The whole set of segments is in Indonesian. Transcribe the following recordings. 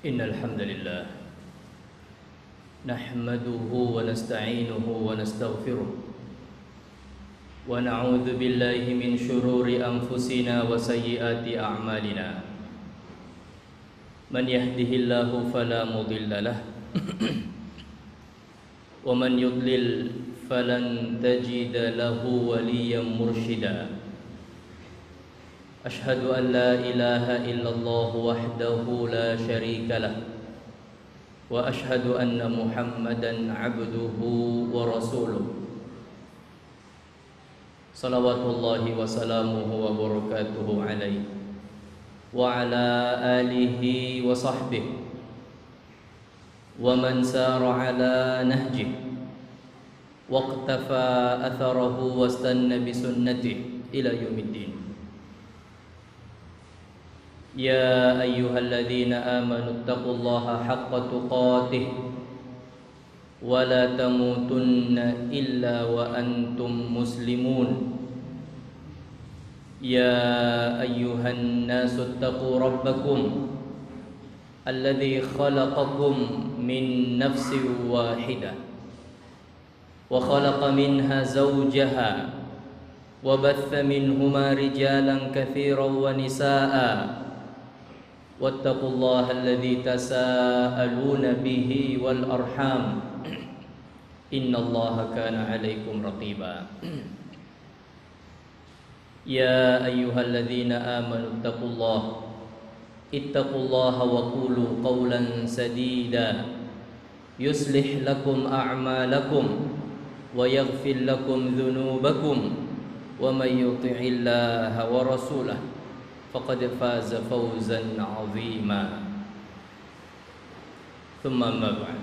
إن الحمد لله نحمده ونستعينه ونستغفره ونعوذ بالله من شرور أنفسنا وسيئات أعمالنا من يهده الله فلا مضل له ومن يضلل فلن تجد له وليا مرشدا أشهد أن لا إله إلا الله وحده لا شريك له وأشهد أن محمدا عبده ورسوله صلوات الله وسلامه وبركاته عليه وعلى آله وصحبه ومن سار على نهجه واقتفى أثره واستنى بسنته إلى يوم الدين. يا أيها الذين آمنوا اتقوا الله حق تقاته ولا تموتن إلا وأنتم مسلمون. يا أيها الناس اتقوا ربكم الذي خلقكم من نفس واحدة وخلق منها زوجها وبث منهما رجالا كثيرا ونساء واتقوا الله الذي تساءلون به والأرحام إن الله كان عليكم رقيبا. يا أيها الذين آمنوا اتقوا الله وقولوا قولا سديدا يصلح لكم أعمالكم ويغفر لكم ذنوبكم ومن يطع الله ورسوله فقد فاز فوزا عظيما. ثم أما بعد.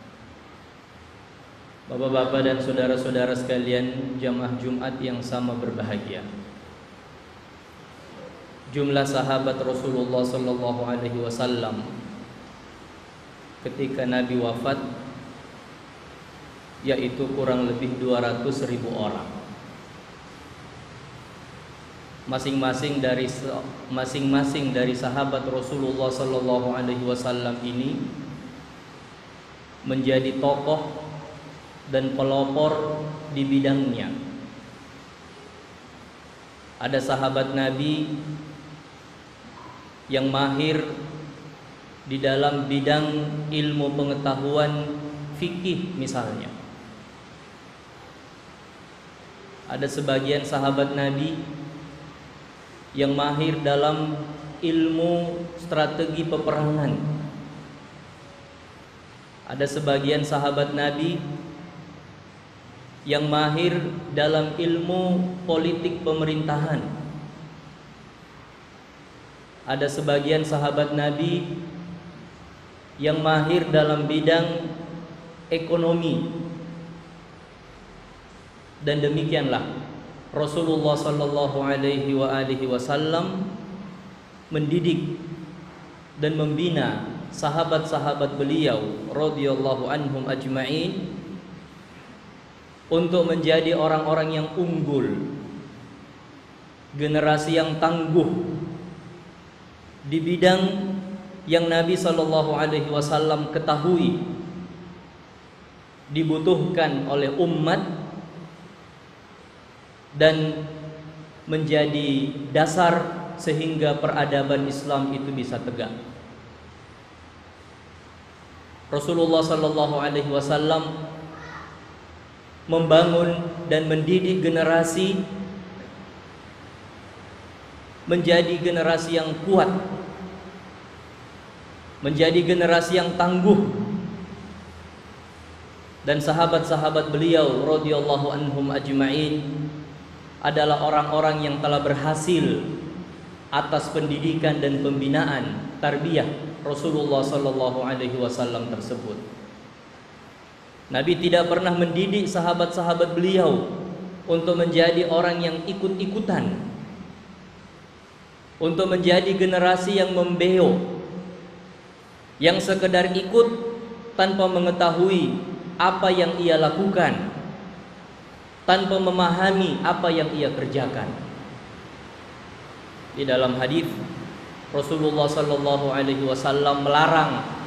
Bapak-bapak dan saudara-saudara sekalian, jamaah Jumat yang sama berbahagia. Jumlah sahabat Rasulullah sallallahu alaihi wasallam ketika Nabi wafat yaitu kurang lebih 200.000 orang. Masing-masing dari sahabat Rasulullah sallallahu alaihi wasallam ini menjadi tokoh dan pelopor di bidangnya. Ada sahabat Nabi yang mahir di dalam bidang ilmu pengetahuan fikih misalnya. Ada sebagian sahabat Nabi yang mahir dalam ilmu strategi peperangan. Ada sebagian sahabat Nabi yang mahir dalam ilmu politik pemerintahan. Ada sebagian sahabat Nabi yang mahir dalam bidang ekonomi. Dan demikianlah Rasulullah sallallahu alaihi wasallam mendidik dan membina sahabat-sahabat beliau radhiyallahu anhum ajma'in untuk menjadi orang-orang yang unggul, generasi yang tangguh di bidang yang Nabi sallallahu alaihi wasallam ketahui dibutuhkan oleh umat dan menjadi dasar sehingga peradaban Islam itu bisa tegak. Rasulullah sallallahu alaihi wasallam membangun dan mendidik generasi menjadi generasi yang kuat, menjadi generasi yang tangguh. Dan sahabat-sahabat beliau radhiyallahu anhum ajma'in adalah orang-orang yang telah berhasil atas pendidikan dan pembinaan tarbiyah Rasulullah sallallahu alaihi wasallam tersebut. Nabi tidak pernah mendidik sahabat-sahabat beliau untuk menjadi orang yang ikut-ikutan, untuk menjadi generasi yang membeo, yang sekedar ikut tanpa mengetahui apa yang ia lakukan, tanpa memahami apa yang ia kerjakan. Di dalam hadis Rasulullah sallallahu alaihi wasallam melarang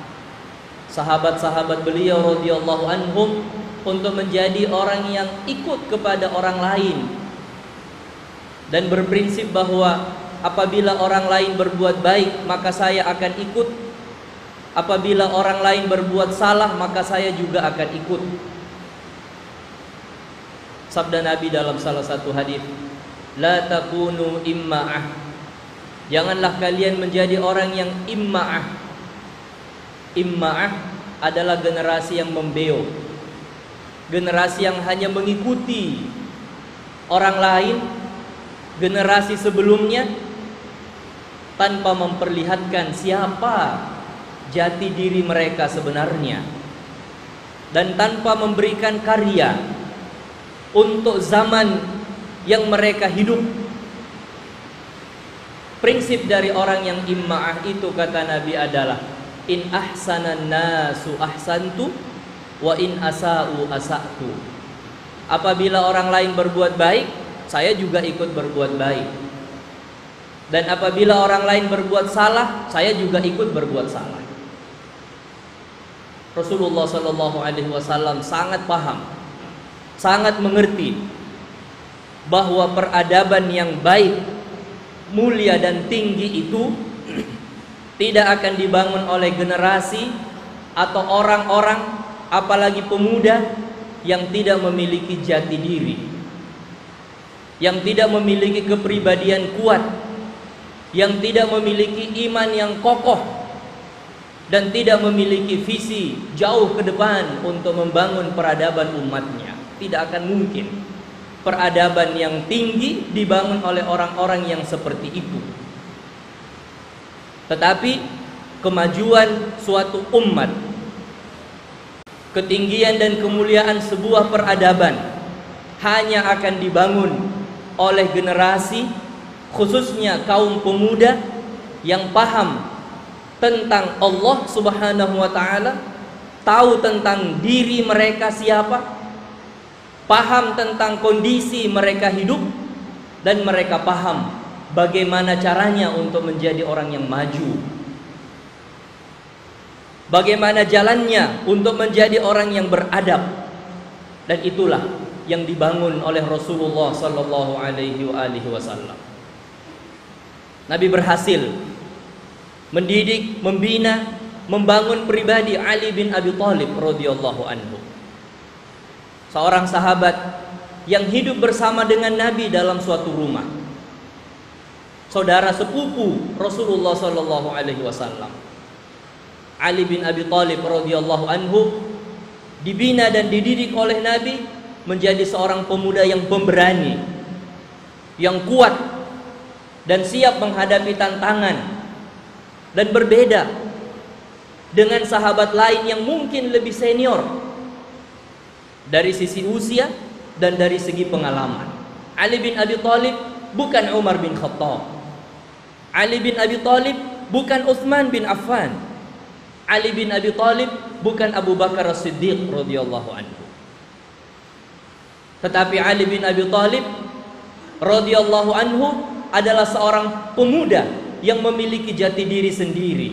sahabat-sahabat beliau radhiyallahu anhum untuk menjadi orang yang ikut kepada orang lain dan berprinsip bahwa apabila orang lain berbuat baik maka saya akan ikut, apabila orang lain berbuat salah maka saya juga akan ikut. Sabda Nabi dalam salah satu hadis, la takunu imma'ah, janganlah kalian menjadi orang yang imma'ah. Imma'ah adalah generasi yang membeo, generasi yang hanya mengikuti orang lain, generasi sebelumnya, tanpa memperlihatkan siapa jati diri mereka sebenarnya, dan tanpa memberikan karya untuk zaman yang mereka hidup. Prinsip dari orang yang imma'ah itu, kata Nabi, adalah in ahsanan nasu ahsantu wa in asa'u asa'tu. Apabila orang lain berbuat baik, saya juga ikut berbuat baik. Dan apabila orang lain berbuat salah, saya juga ikut berbuat salah. Rasulullah sallallahu alaihi wasallam sangat paham, sangat mengerti bahwa peradaban yang baik, mulia dan tinggi itu tidak akan dibangun oleh generasi atau orang-orang, apalagi pemuda yang tidak memiliki jati diri, yang tidak memiliki kepribadian kuat, yang tidak memiliki iman yang kokoh, dan tidak memiliki visi jauh ke depan untuk membangun peradaban umatnya. Tidak akan mungkin peradaban yang tinggi dibangun oleh orang-orang yang seperti itu. Tetapi kemajuan suatu umat, ketinggian dan kemuliaan sebuah peradaban hanya akan dibangun oleh generasi, khususnya kaum pemuda yang paham tentang Allah Subhanahu wa ta'ala, tahu tentang diri mereka siapa, paham tentang kondisi mereka hidup, dan mereka paham bagaimana caranya untuk menjadi orang yang maju, bagaimana jalannya untuk menjadi orang yang beradab. Dan itulah yang dibangun oleh Rasulullah sallallahu alaihi wasallam. Nabi berhasil mendidik, membina, membangun pribadi Ali bin Abi Thalib radhiyallahu anhu, seorang sahabat yang hidup bersama dengan Nabi dalam suatu rumah, saudara sepupu Rasulullah sallallahu alaihi wasallam. Ali bin Abi Thalib radhiyallahu anhu dibina dan dididik oleh Nabi menjadi seorang pemuda yang pemberani, yang kuat dan siap menghadapi tantangan, dan berbeda dengan sahabat lain yang mungkin lebih senior dari sisi usia dan dari segi pengalaman. Ali bin Abi Thalib bukan Umar bin Khattab. Ali bin Abi Thalib bukan Utsman bin Affan. Ali bin Abi Thalib bukan Abu Bakar As-Siddiq radhiyallahu anhu. Tetapi Ali bin Abi Thalib radhiyallahu anhu adalah seorang pemuda yang memiliki jati diri sendiri,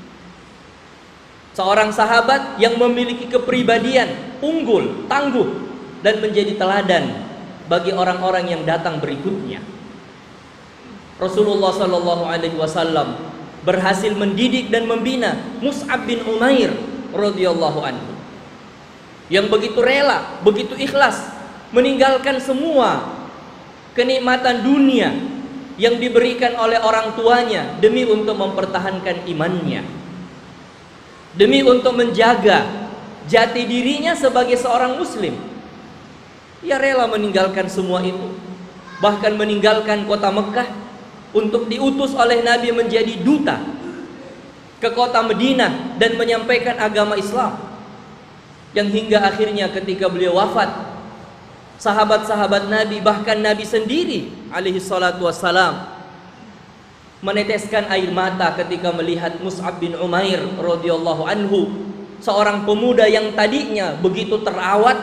seorang sahabat yang memiliki kepribadian unggul, tangguh, dan menjadi teladan bagi orang-orang yang datang berikutnya. Rasulullah sallallahu alaihi wasallam berhasil mendidik dan membina Mus'ab bin Umair radhiyallahu anhu, yang begitu rela, begitu ikhlas meninggalkan semua kenikmatan dunia yang diberikan oleh orang tuanya demi untuk mempertahankan imannya, demi untuk menjaga jati dirinya sebagai seorang muslim. Ia rela meninggalkan semua itu, bahkan meninggalkan kota Mekah untuk diutus oleh Nabi menjadi duta ke kota Madinah dan menyampaikan agama Islam, yang hingga akhirnya ketika beliau wafat, sahabat-sahabat Nabi, bahkan Nabi sendiri alaihi salatu wassalam, meneteskan air mata ketika melihat Mus'ab bin Umair radhiyallahu anhu, seorang pemuda yang tadinya begitu terawat,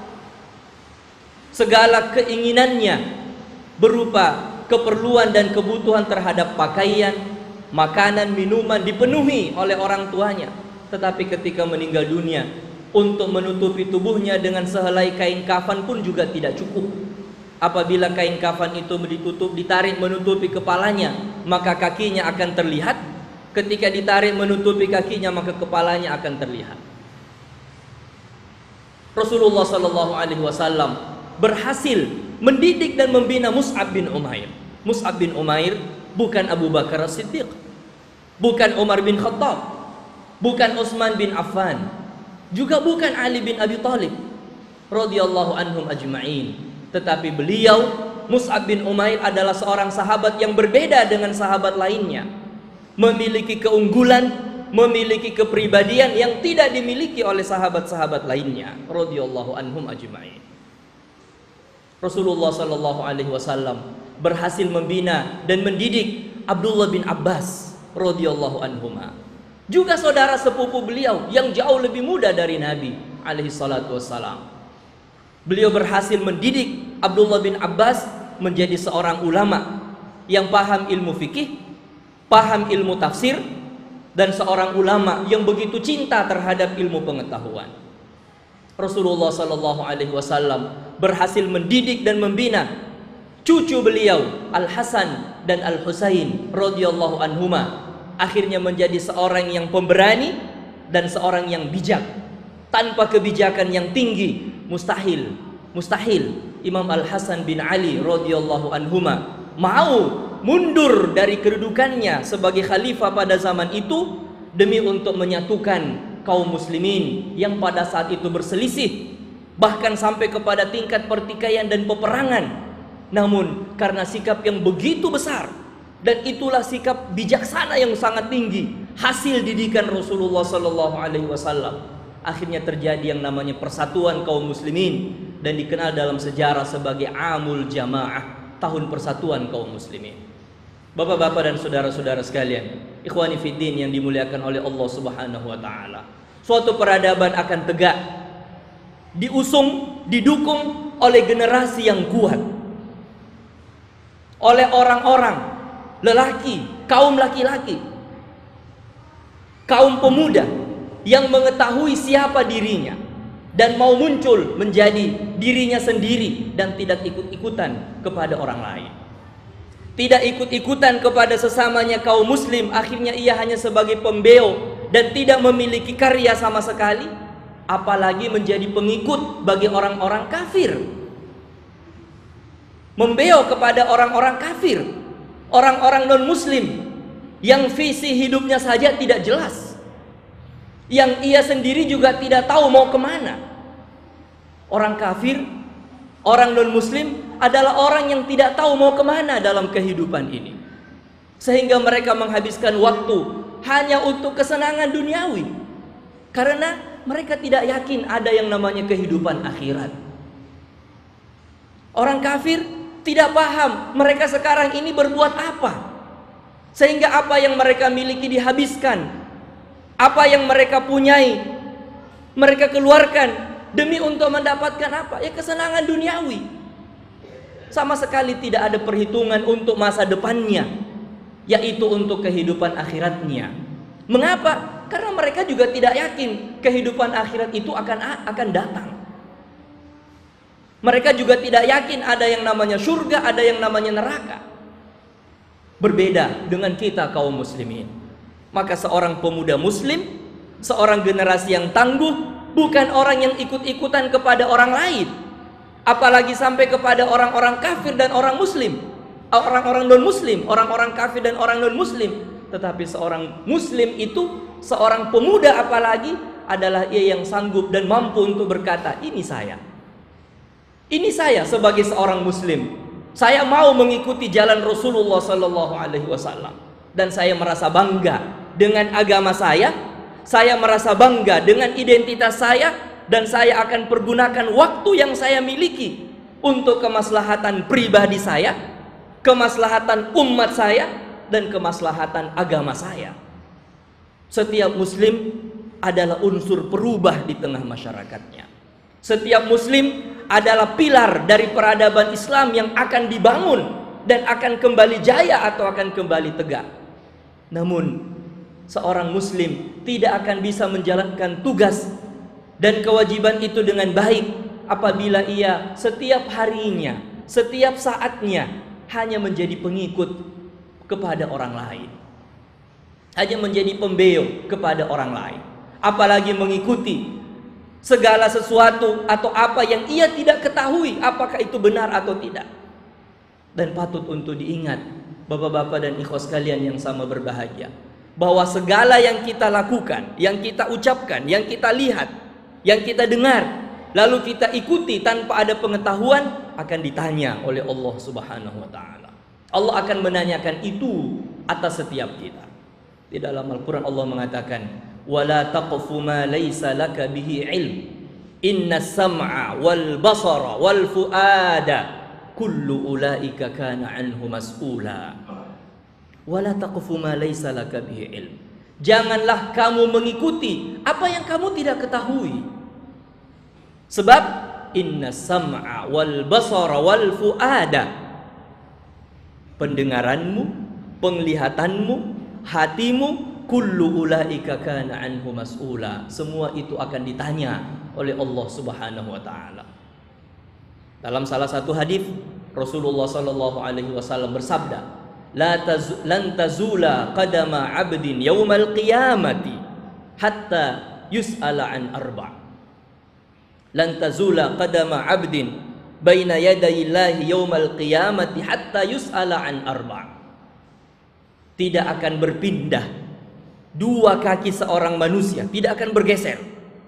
segala keinginannya berupa keperluan dan kebutuhan terhadap pakaian, makanan, minuman dipenuhi oleh orang tuanya. tetapi ketika meninggal dunia, untuk menutupi tubuhnya dengan sehelai kain kafan pun juga tidak cukup. Apabila kain kafan itu ditarik menutupi kepalanya, maka kakinya akan terlihat. Ketika ditarik menutupi kakinya, maka kepalanya akan terlihat. Rasulullah Shallallahu Alaihi Wasallam berhasil mendidik dan membina Mus'ab bin Umair. Mus'ab bin Umair bukan Abu Bakar As-Siddiq, bukan Umar bin Khattab, bukan Utsman bin Affan, juga bukan Ali bin Abi Thalib radhiyallahu anhum ajma'in. Tetapi beliau, Mus'ab bin Umair, adalah seorang sahabat yang berbeda dengan sahabat lainnya, memiliki keunggulan, memiliki kepribadian yang tidak dimiliki oleh sahabat-sahabat lainnya radhiyallahu anhum ajma'in. Rasulullah Shallallahu Alaihi Wasallam berhasil membina dan mendidik Abdullah bin Abbas radhiyallahu anhuma, juga saudara sepupu beliau yang jauh lebih muda dari Nabi alaihi salatu wassalam. Beliau berhasil mendidik Abdullah bin Abbas menjadi seorang ulama yang paham ilmu fikih, paham ilmu tafsir, dan seorang ulama yang begitu cinta terhadap ilmu pengetahuan. Rasulullah Shallallahu Alaihi Wasallam berhasil mendidik dan membina cucu beliau Al Hasan dan Al Husain radhiyallahu anhuma, akhirnya menjadi seorang yang pemberani dan seorang yang bijak. Tanpa kebijakan yang tinggi mustahil Imam Al Hasan bin Ali radhiyallahu anhuma mau mundur dari kedudukannya sebagai khalifah pada zaman itu demi untuk menyatukan kaum muslimin yang pada saat itu berselisih, bahkan sampai kepada tingkat pertikaian dan peperangan. Namun karena sikap yang begitu besar, dan itulah sikap bijaksana yang sangat tinggi, hasil didikan Rasulullah Sallallahu Alaihi Wasallam, akhirnya terjadi yang namanya persatuan kaum muslimin, dan dikenal dalam sejarah sebagai Amul Jamaah, tahun persatuan kaum muslimin. Bapak-bapak dan saudara-saudara sekalian, ikhwani fiddin yang dimuliakan oleh Allah Subhanahu wa taala, suatu peradaban akan tegak diusung, didukung oleh generasi yang kuat, oleh orang-orang lelaki, kaum laki-laki, kaum pemuda yang mengetahui siapa dirinya dan mau muncul menjadi dirinya sendiri dan tidak ikut-ikutan kepada orang lain, tidak ikut-ikutan kepada sesamanya kaum muslim. Akhirnya ia hanya sebagai pembeo dan tidak memiliki karya sama sekali, apalagi menjadi pengikut bagi orang-orang kafir, membeo kepada orang-orang kafir, orang-orang non-muslim yang visi hidupnya saja tidak jelas, yang ia sendiri juga tidak tahu mau kemana. Orang kafir, orang non-muslim adalah orang yang tidak tahu mau kemana dalam kehidupan ini, sehingga mereka menghabiskan waktu hanya untuk kesenangan duniawi, karena mereka tidak yakin ada yang namanya kehidupan akhirat. Orang kafir tidak paham mereka sekarang ini berbuat apa, sehingga apa yang mereka miliki dihabiskan, apa yang mereka punyai mereka keluarkan demi untuk mendapatkan apa? Ya, kesenangan duniawi. Sama sekali tidak ada perhitungan untuk masa depannya, yaitu untuk kehidupan akhiratnya. Mengapa? Karena mereka juga tidak yakin kehidupan akhirat itu akan datang. Mereka juga tidak yakin ada yang namanya surga, ada yang namanya neraka. Berbeda dengan kita kaum muslimin. Maka seorang pemuda muslim, seorang generasi yang tangguh, bukan orang yang ikut-ikutan kepada orang lain, apalagi sampai kepada orang-orang kafir dan orang muslim, orang-orang non-muslim, orang-orang kafir dan orang non-muslim. Tetapi seorang muslim itu, seorang pemuda apalagi, adalah ia yang sanggup dan mampu untuk berkata, ini saya sebagai seorang muslim, saya mau mengikuti jalan Rasulullah Sallallahu Alaihi Wasallam, dan saya merasa bangga dengan agama saya merasa bangga dengan identitas saya, dan saya akan pergunakan waktu yang saya miliki untuk kemaslahatan pribadi saya, kemaslahatan umat saya, dan kemaslahatan agama saya. Setiap muslim adalah unsur perubah di tengah masyarakatnya. Setiap muslim adalah pilar dari peradaban Islam yang akan dibangun dan akan kembali jaya atau akan kembali tegak. Namun seorang muslim tidak akan bisa menjalankan tugas dan kewajiban itu dengan baik apabila ia setiap harinya, setiap saatnya hanya menjadi pengikut kepada orang lain, hanya menjadi pembeo kepada orang lain, apalagi mengikuti segala sesuatu atau apa yang ia tidak ketahui apakah itu benar atau tidak. Dan patut untuk diingat bapak-bapak dan ikhwas sekalian yang sama berbahagia, bahwa segala yang kita lakukan, yang kita ucapkan, yang kita lihat, yang kita dengar, lalu kita ikuti tanpa ada pengetahuan, akan ditanya oleh Allah Subhanahu wa taala. Allah akan menanyakan itu atas setiap kita. Di dalam Al-Qur'an Allah mengatakan, "Wala taqfu ma laysa laka bihi ilm. Innas sam'a wal basara wal fuada kullu ulaika kana anhu mas'ula." Wala taqfu ma laysa laka bihi ilm. Janganlah kamu mengikuti apa yang kamu tidak ketahui. Sebab innas sam'a wal basara wal fuada, pendengaranmu, penglihatanmu, hatimu, kullu ulaika kana anhu mas'ula, semua itu akan ditanya oleh Allah Subhanahu wa taala. Dalam salah satu hadis Rasulullah sallallahu alaihi wasallam bersabda, lan tazula qadama 'abdin yaumal qiyamati hatta yus'ala an arba'. Lan tazula qadama 'abdin baina yadayillahi yaumal qiyamati hatta yus'ala an arba'. Tidak akan berpindah dua kaki seorang manusia, tidak akan bergeser,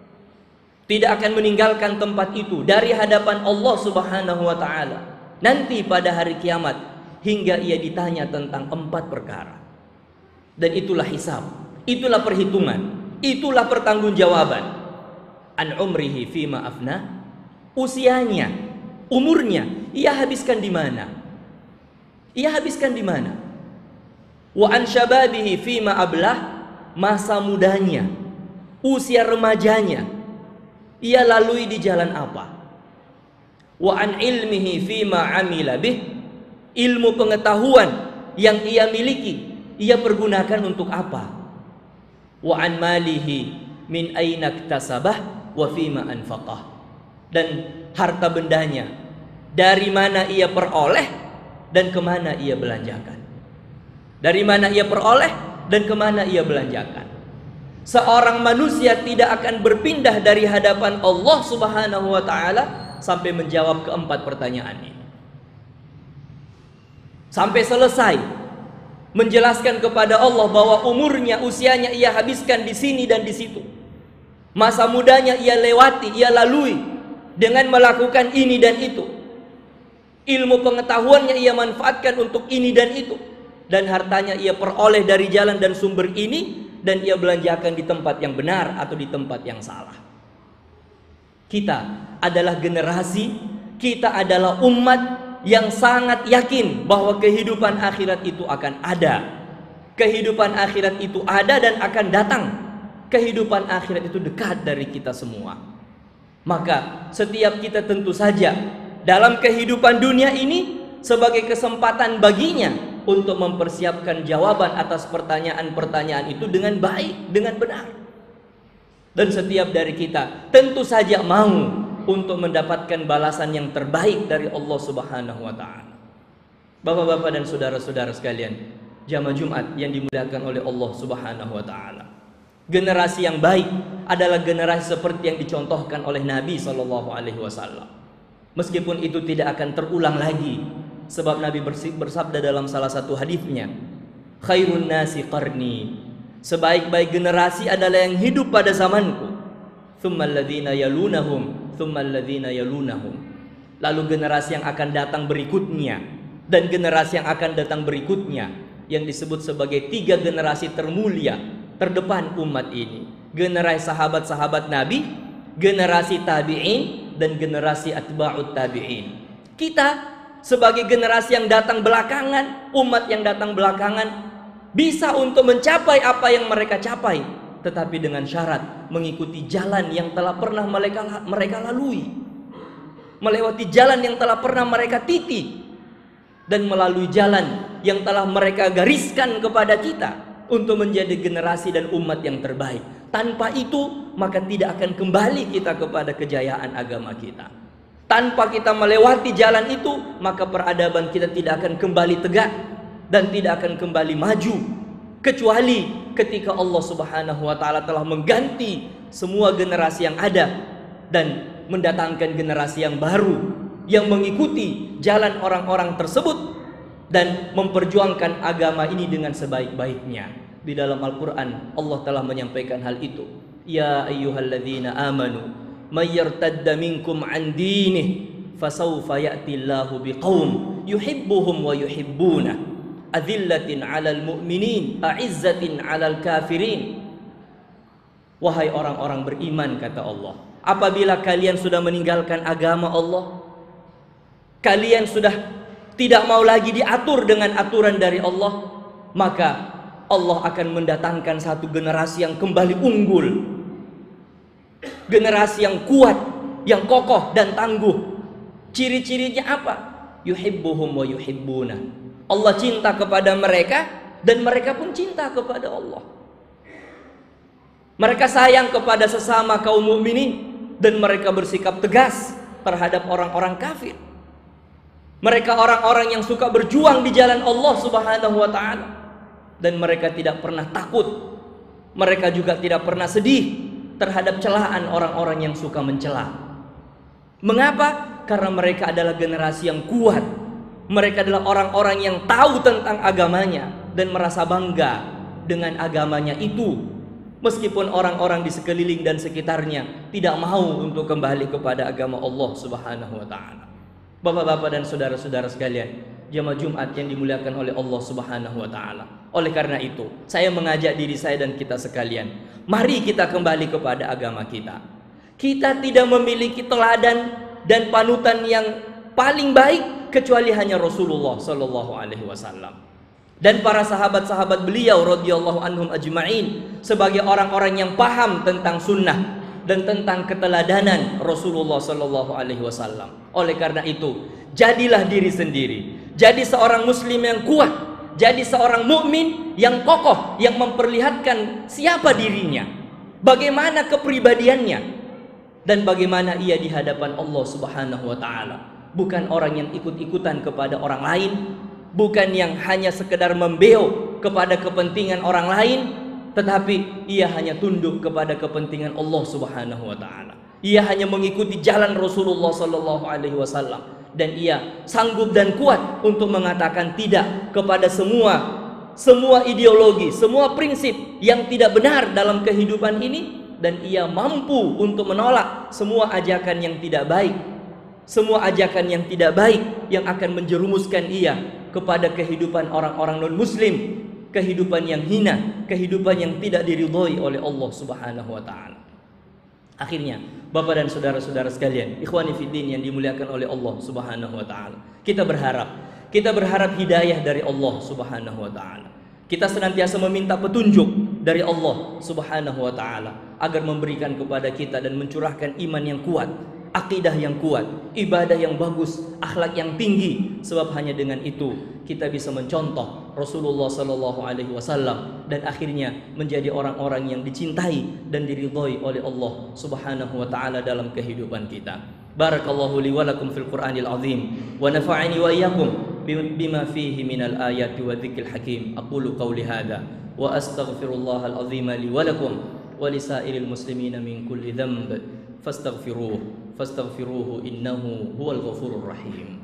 tidak akan meninggalkan tempat itu dari hadapan Allah Subhanahu wa taala nanti pada hari kiamat, hingga ia ditanya tentang 4 perkara. Dan itulah hisab, itulah perhitungan, itulah pertanggungjawaban. An umrihi fima afna, usianya, umurnya, ia habiskan di mana? Ia habiskan di mana? Wa an syababihi fima ablah, masa mudanya, usia remajanya, ia lalui di jalan apa? Wa an ilmihi fima amila bih, ilmu pengetahuan yang ia miliki, ia pergunakan untuk apa? Wa an malihi min aina iktasabah wa fima anfaqah, dan harta bendanya dari mana ia peroleh dan kemana ia belanjakan. Dari mana ia peroleh dan kemana ia belanjakan. Seorang manusia tidak akan berpindah dari hadapan Allah Subhanahu wa taala sampai menjawab keempat pertanyaan ini, sampai selesai menjelaskan kepada Allah bahwa umurnya, usianya ia habiskan di sini dan di situ, masa mudanya ia lewati, ia lalui dengan melakukan ini dan itu, ilmu pengetahuannya ia manfaatkan untuk ini dan itu, dan hartanya ia peroleh dari jalan dan sumber ini, dan ia belanjakan di tempat yang benar atau di tempat yang salah. Kita adalah generasi, kita adalah umat yang sangat yakin bahwa kehidupan akhirat itu akan ada. Kehidupan akhirat itu ada dan akan datang. Kehidupan akhirat itu dekat dari kita semua. Maka setiap kita tentu saja dalam kehidupan dunia ini sebagai kesempatan baginya untuk mempersiapkan jawaban atas pertanyaan-pertanyaan itu dengan baik, dengan benar. Dan setiap dari kita tentu saja mau untuk mendapatkan balasan yang terbaik dari Allah Subhanahu wa taala. Bapak-bapak dan saudara-saudara sekalian, jamaah Jumat yang dimuliakan oleh Allah Subhanahu wa taala. Generasi yang baik adalah generasi seperti yang dicontohkan oleh Nabi sallallahu alaihi wasallam. Meskipun itu tidak akan terulang lagi, sebab Nabi bersabda dalam salah satu hadisnya, khairun nasi qarni, sebaik-baik generasi adalah yang hidup pada zamanku, thummal ladzina yalunahum, thummal ladzina yalunahum, lalu generasi yang akan datang berikutnya, dan generasi yang akan datang berikutnya, yang disebut sebagai 3 generasi termulia terdepan umat ini. Generasi sahabat-sahabat Nabi, generasi tabi'in, dan generasi atba'ut tabi'in. Kita sebagai generasi yang datang belakangan, umat yang datang belakangan, bisa untuk mencapai apa yang mereka capai, tetapi dengan syarat mengikuti jalan yang telah pernah mereka lalui, melewati jalan yang telah pernah mereka titi, dan melalui jalan yang telah mereka gariskan kepada kita. untuk menjadi generasi dan umat yang terbaik. Tanpa itu, maka tidak akan kembali kita kepada kejayaan agama kita. Tanpa kita melewati jalan itu, maka peradaban kita tidak akan kembali tegak dan tidak akan kembali maju, kecuali ketika Allah Subhanahu wa taala telah mengganti semua generasi yang ada dan mendatangkan generasi yang baru yang mengikuti jalan orang-orang tersebut dan memperjuangkan agama ini dengan sebaik-baiknya. Di dalam Al-Quran Allah telah menyampaikan hal itu. Ya ayyuhalladzina amanu may yartadda minkum an dinih fasawfa ya'tillahu biqaum yuhibbuhum wa yuhibbuna adzillatin 'alal mu'minin a'izzatin 'alal kafirin. Wahai orang-orang beriman, kata Allah, apabila kalian sudah meninggalkan agama Allah, kalian sudah tidak mau lagi diatur dengan aturan dari Allah, maka Allah akan mendatangkan satu generasi yang kembali unggul, generasi yang kuat, yang kokoh dan tangguh. Ciri-cirinya apa? Yuhibbuhum wa yuhibbuna. Allah cinta kepada mereka dan mereka pun cinta kepada Allah. Mereka sayang kepada sesama kaum mukminin dan mereka bersikap tegas terhadap orang-orang kafir. Mereka orang-orang yang suka berjuang di jalan Allah Subhanahu wa taala. Dan mereka tidak pernah takut. Mereka juga tidak pernah sedih terhadap celaan orang-orang yang suka mencela. Mengapa? Karena mereka adalah generasi yang kuat. Mereka adalah orang-orang yang tahu tentang agamanya dan merasa bangga dengan agamanya itu. Meskipun orang-orang di sekeliling dan sekitarnya tidak mau untuk kembali kepada agama Allah Subhanahu wa taala. Bapak-bapak dan saudara-saudara sekalian, jamaah Jumat yang dimuliakan oleh Allah Subhanahu wa taala. Oleh karena itu, saya mengajak diri saya dan kita sekalian, mari kita kembali kepada agama kita. Kita tidak memiliki teladan dan panutan yang paling baik kecuali hanya Rasulullah sallallahu alaihi wasallam dan para sahabat-sahabat beliau radhiyallahu anhum ajma'in sebagai orang-orang yang paham tentang sunnah dan tentang keteladanan Rasulullah sallallahu alaihi wasallam. Oleh karena itu, jadilah diri sendiri. Jadi seorang muslim yang kuat, jadi seorang mukmin yang kokoh, yang memperlihatkan siapa dirinya, bagaimana kepribadiannya, dan bagaimana ia di hadapan Allah Subhanahu wa taala. Bukan orang yang ikut-ikutan kepada orang lain, bukan yang hanya sekedar membeo kepada kepentingan orang lain, tetapi ia hanya tunduk kepada kepentingan Allah Subhanahu wa taala. Ia hanya mengikuti jalan Rasulullah sallallahu alaihi wasallam dan ia sanggup dan kuat untuk mengatakan tidak kepada semua ideologi, semua prinsip yang tidak benar dalam kehidupan ini, dan ia mampu untuk menolak semua ajakan yang tidak baik, semua ajakan yang tidak baik yang akan menjerumuskan ia kepada kehidupan orang-orang non-muslim, kehidupan yang hina, kehidupan yang tidak diridhoi oleh Allah Subhanahu wa taala. Akhirnya, Bapak dan saudara-saudara sekalian, ikhwani fiddin yang dimuliakan oleh Allah Subhanahu wa taala, kita berharap hidayah dari Allah Subhanahu wa taala. Kita senantiasa meminta petunjuk dari Allah Subhanahu wa taala agar memberikan kepada kita dan mencurahkan iman yang kuat, akidah yang kuat, ibadah yang bagus, akhlak yang tinggi, sebab hanya dengan itu kita bisa mencontoh Rasulullah sallallahu alaihi wasallam dan akhirnya menjadi orang-orang yang dicintai dan diridhoi oleh Allah Subhanahu wa taala dalam kehidupan kita. Barakallahu li wa lakum fil Qur'anil azim wa nafa'ani wa iyyakum bima fihi minal ayati wa dzikril hakim. Aqulu qawli hadza wa astaghfirullahal azim li wa lakum wa lisairil muslimina min kulli dhanb fastaghfiruhu innahu huwal ghafurur rahim.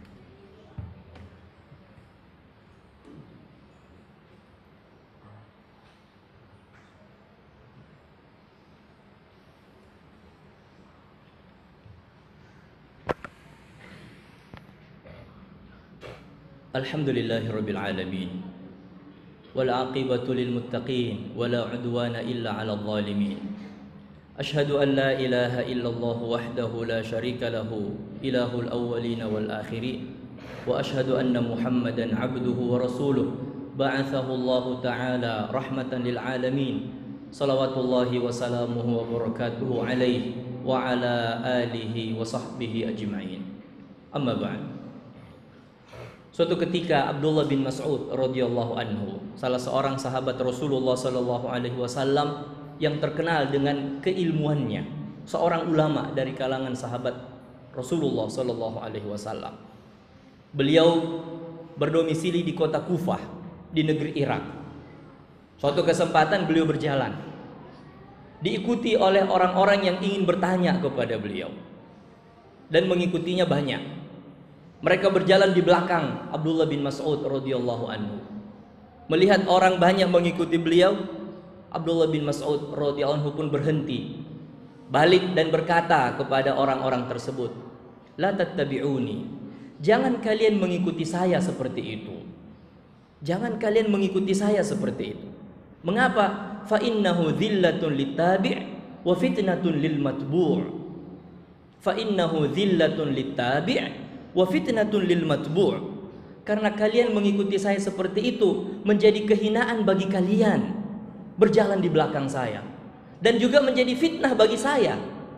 Alhamdulillahirabbil alamin wal aqibatu lil muttaqin wala udwana illa 'alal zalimin. Ashhadu an la ilaha illallah wahdahu la syarika lahu ilahul awwalin wal akhirin wa ashhadu anna Muhammadan 'abduhu wa rasuluh ba'athahu Allah ta'ala rahmatan lil alamin. Salawatullahi wa salamuhu wa barakatuhu alaihi wa ala alihi wa sahbihi ajma'in. Amma ba'd. Suatu ketika Abdullah bin Mas'ud radhiyallahu anhu, salah seorang sahabat Rasulullah sallallahu alaihi wasallam yang terkenal dengan keilmuannya, seorang ulama dari kalangan sahabat Rasulullah sallallahu alaihi wasallam. Beliau berdomisili di kota Kufah di negeri Irak. Suatu kesempatan beliau berjalan, diikuti oleh orang-orang yang ingin bertanya kepada beliau, dan mengikutinya banyak. Mereka berjalan di belakang Abdullah bin Mas'ud radhiyallahu anhu. Melihat orang banyak mengikuti beliau, Abdullah bin Mas'ud radhiyallahu anhu pun berhenti, balik dan berkata kepada orang-orang tersebut, "La tattabi'uni." Jangan kalian mengikuti saya seperti itu. Jangan kalian mengikuti saya seperti itu. Mengapa? Fa innahu dhillatun littabi' wa fitnatun lil matbu'. Fa innahu dhillatun littabi' wa fitnatun lil matbu'. Karena kalian mengikuti saya seperti itu menjadi kehinaan bagi kalian berjalan di belakang saya, dan juga menjadi fitnah bagi saya,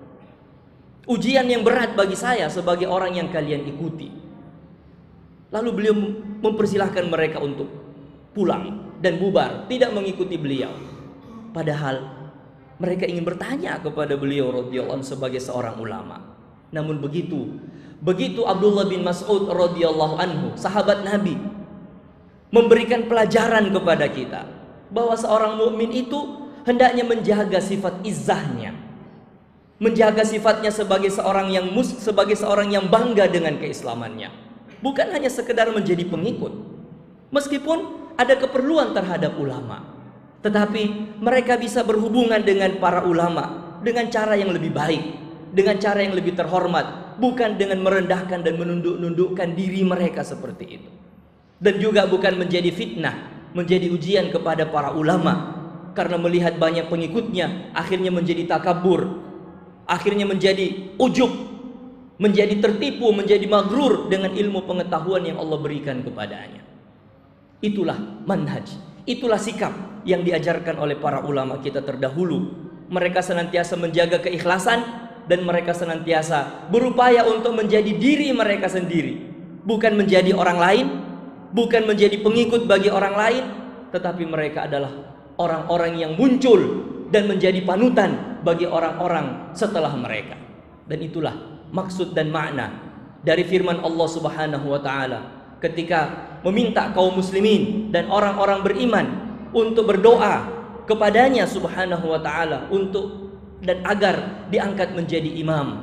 ujian yang berat bagi saya sebagai orang yang kalian ikuti. Lalu beliau mempersilahkan mereka untuk pulang dan bubar, tidak mengikuti beliau. Padahal mereka ingin bertanya kepada beliau radhiyallahu anhu sebagai seorang ulama. Namun begitu Abdullah bin Mas'ud radhiyallahu anhu, sahabat Nabi, memberikan pelajaran kepada kita bahwa seorang mukmin itu hendaknya menjaga sifat izzahnya, menjaga sifatnya sebagai seorang yang bangga dengan keislamannya, bukan hanya sekedar menjadi pengikut. Meskipun ada keperluan terhadap ulama, tetapi mereka bisa berhubungan dengan para ulama dengan cara yang lebih baik, dengan cara yang lebih terhormat, bukan dengan merendahkan dan menunduk-nundukkan diri mereka seperti itu. Dan juga bukan menjadi fitnah, menjadi ujian kepada para ulama, karena melihat banyak pengikutnya akhirnya menjadi takabur, akhirnya menjadi ujub, menjadi tertipu, menjadi maghrur dengan ilmu pengetahuan yang Allah berikan kepadanya. Itulah manhaj, itulah sikap yang diajarkan oleh para ulama kita terdahulu. Mereka senantiasa menjaga keikhlasan, dan mereka senantiasa berupaya untuk menjadi diri mereka sendiri, bukan menjadi orang lain, bukan menjadi pengikut bagi orang lain, tetapi mereka adalah orang-orang yang muncul dan menjadi panutan bagi orang-orang setelah mereka. Dan itulah maksud dan makna dari firman Allah Subhanahu wa taala ketika meminta kaum muslimin dan orang-orang beriman untuk berdoa kepadanya Subhanahu wa taala untuk dan agar diangkat menjadi imam.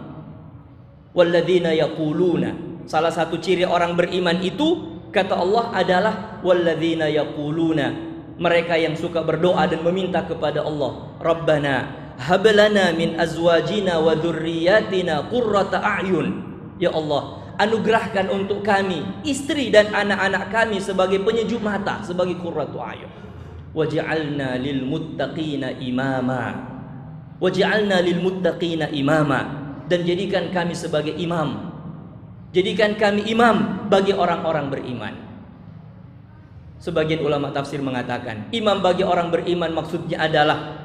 Walladzina yaquluna, salah satu ciri orang beriman itu kata Allah adalah walladzina yaquluna, mereka yang suka berdoa dan meminta kepada Allah, Rabbana hab lana min azwajina wa dzurriyyatina qurrata a'yun. Ya Allah, anugerahkan untuk kami istri dan anak-anak kami sebagai penyejuk mata, sebagai qurratu a'yun. Waj'alna lil muttaqina imama. Waj'alna lil muttaqina imama, dan jadikan kami sebagai imam. Jadikan kami imam bagi orang-orang beriman. Sebagian ulama tafsir mengatakan, imam bagi orang beriman maksudnya adalah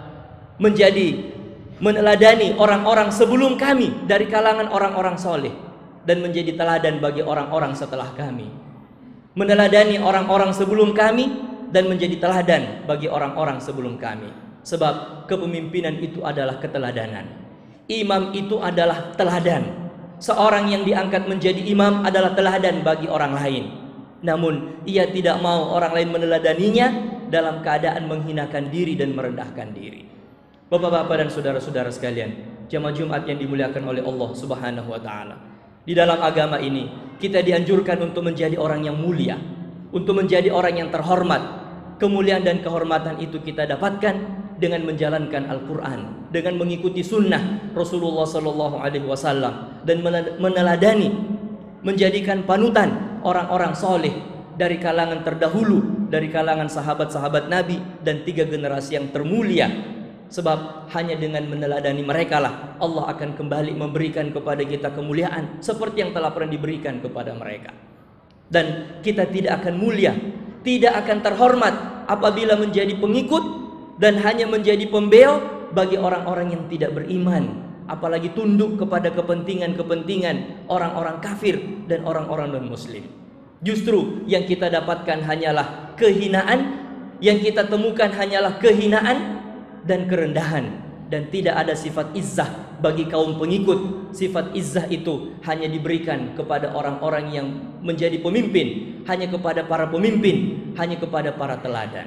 meneladani orang-orang sebelum kami dari kalangan orang-orang soleh, dan menjadi teladan bagi orang-orang setelah kami. Meneladani orang-orang sebelum kami dan menjadi teladan bagi orang-orang sebelum kami. Sebab kepemimpinan itu adalah keteladanan. Imam itu adalah teladan. Seorang yang diangkat menjadi imam adalah teladan bagi orang lain. Namun ia tidak mau orang lain meneladaninya dalam keadaan menghinakan diri dan merendahkan diri. Bapak-bapak dan saudara-saudara sekalian, jamaah Jumat yang dimuliakan oleh Allah Subhanahu wa taala. Di dalam agama ini kita dianjurkan untuk menjadi orang yang mulia, untuk menjadi orang yang terhormat. Kemuliaan dan kehormatan itu kita dapatkan dengan menjalankan Al-Quran, dengan mengikuti sunnah Rasulullah Sallallahu Alaihi Wasallam, dan meneladani, menjadikan panutan orang-orang soleh dari kalangan terdahulu, dari kalangan sahabat-sahabat Nabi dan 3 generasi yang termulia. Sebab hanya dengan meneladani mereka lah Allah akan kembali memberikan kepada kita kemuliaan seperti yang telah pernah diberikan kepada mereka. Dan kita tidak akan mulia, tidak akan terhormat apabila menjadi pengikut dan hanya menjadi pembeo bagi orang-orang yang tidak beriman, apalagi tunduk kepada kepentingan-kepentingan orang-orang kafir dan orang-orang non-muslim. Justru yang kita dapatkan hanyalah kehinaan, yang kita temukan hanyalah kehinaan dan kerendahan, dan tidak ada sifat izzah bagi kaum pengikut. Sifat izzah itu hanya diberikan kepada orang-orang yang menjadi pemimpin, hanya kepada para pemimpin, hanya kepada para teladan.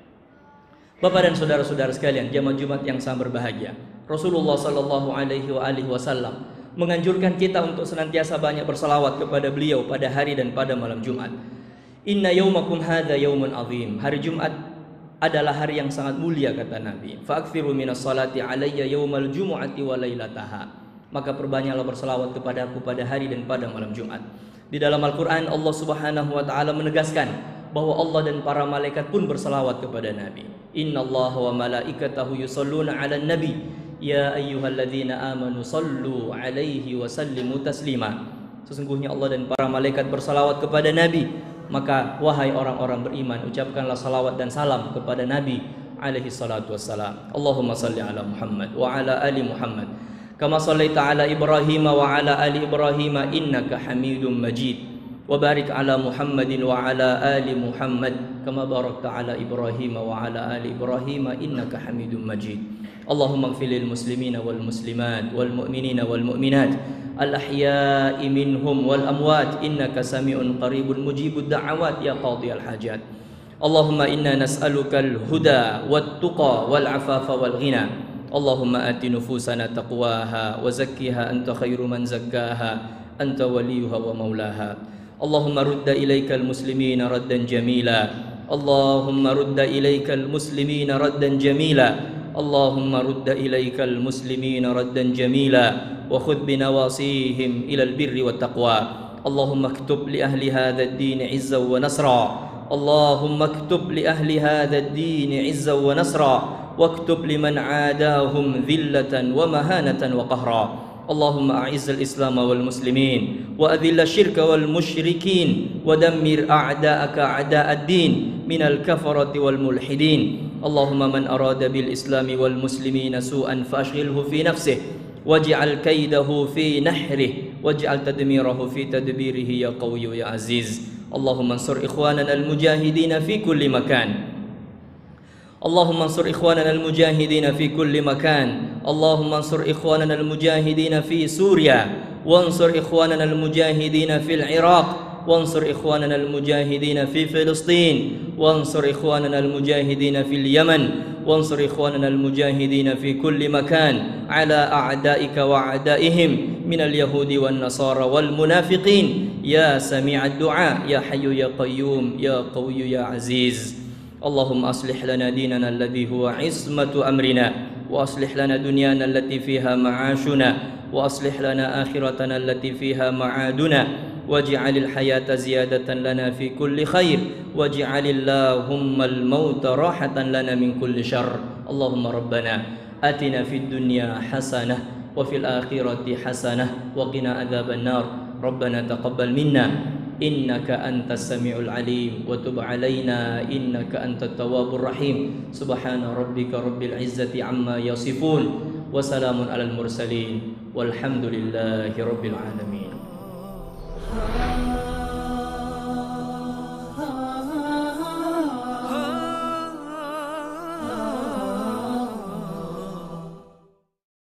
Bapak dan saudara-saudara sekalian, jamaah Jumat yang sangat berbahagia, Rasulullah Shallallahu Alaihi Wasallam menganjurkan kita untuk senantiasa banyak bersalawat kepada beliau pada hari dan pada malam Jumat. Inna yaumakum hadza yaumun azim. Hari Jumat adalah hari yang sangat mulia, kata Nabi. Fa'akthiru minas salati alayya yaumal jumu'ati wa lailataha. Maka perbanyaklah bersalawat kepada aku pada hari dan pada malam Jumat. Di dalam Al-Quran Allah Subhanahu wa ta'ala menegaskan bahwa Allah dan para malaikat pun bersalawat kepada Nabi. Innallaha wa malaikatahu yusalluna 'alan nabi ya ayyuhalladzina amanu sallu 'alaihi wa sallimu taslima. Sesungguhnya Allah dan para malaikat bersalawat kepada Nabi, maka wahai orang-orang beriman, ucapkanlah salawat dan salam kepada Nabi alaihi salatu wassalam. Allahumma salli ala Muhammad wa ala ali Muhammad kama sallaita ala Ibrahim wa ala ali Ibrahim innaka Hamidum Majid. Wa barik ala Muhammadin wa ala ali Muhammad kama barakta ala Ibrahim wa ala ali Ibrahim innaka Hamidum Majid. Allahumma ighfir lil muslimina wal muslimat wal mu'minina wal mu'minat al-ahya'i minhum wal amwat innaka sami'un qaribun mujibud da'awat ya qadiyal hajat. Allahumma inna nas'aluka al-huda wat tuqa wal afafa wal ghina. Allahumma ati nufusana taqwaha wa zakkiha anta khairu man zakkaha anta waliyuha wa maulaha. Allahumma rudda ilaikal muslimina raddan jamila. Allahumma rudda ilaikal muslimina raddan jamila. Allahumma rudda ilaikal muslimina raddan jamila wa khudh binawasihim ilal birri wat taqwa. Allahumma aktub li ahli hadha ad-din 'izzan wa nasra. Allahumma aktub li ahli hadha ad-din 'izzan wa nasra waktub liman 'adahum dhillatan wa mahanatan wa qahra. Allahumma a'izzal Islam wal muslimin wa adhilla syirka wal musyrikin wa dammir a'da'aka a'da'ad din minal kafarati wal mulhidin. Allahumma man arada bil islami wal muslimina su'an fashghilhu fi nafsihi waj'al kaidahu fi nahrihi waj'al tadmirahu fi tadbirihi ya qawiyyu ya aziz. Allahumma ansur ikhwanana al mujahidin fi kulli makan. اللهم انصر إخواننا المجاهدين في كل مكان. اللهم انصر إخواننا المجاهدين في سوريا وانصر إخواننا المجاهدين في العراق وانصر إخواننا المجاهدين في فلسطين وانصر إخواننا المجاهدين في اليمن وانصر إخواننا المجاهدين في كل مكان على أعدائك وأعدائهم من اليهود والنصارى والمنافقين يا سميع الدعاء يا حي يا قيوم يا قوي يا عزيز. اللهم أصلح لنا ديننا الذي هو عصمة أمرنا وأصلح لنا دنيانا التي فيها معاشنا وأصلح لنا آخرتنا التي فيها معادنا واجعل الحياة زيادة لنا في كل خير واجعل اللهم الموت راحة لنا من كل شر. اللهم ربنا آتنا في الدنيا حسنة وفي الآخرة حسنة وقنا عذاب النار. ربنا تقبل منا إنك أنت السميع العليم وتب علينا إنك أنت التواب الرحيم. سبحان ربك رب العزة عما يصفون وسلام على المرسلين والحمد لله رب العالمين.